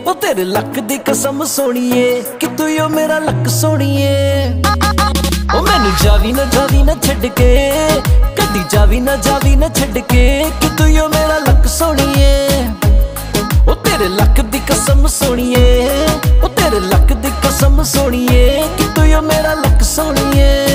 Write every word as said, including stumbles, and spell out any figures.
ओ तेरे लक दी कसम सोनिए कि तू यो मेरा लक सोनिए। ओ मैनू जावी ना जावी ना छड़ के, कदी जावी ना जावी ना छड़ के कि तू यो मेरा लक सोनिए। ओ तेरे लक दी कसम सोनिए, ओ तेरे लक दी कसम सोनिए कि तू यो मेरा लक सोनिए।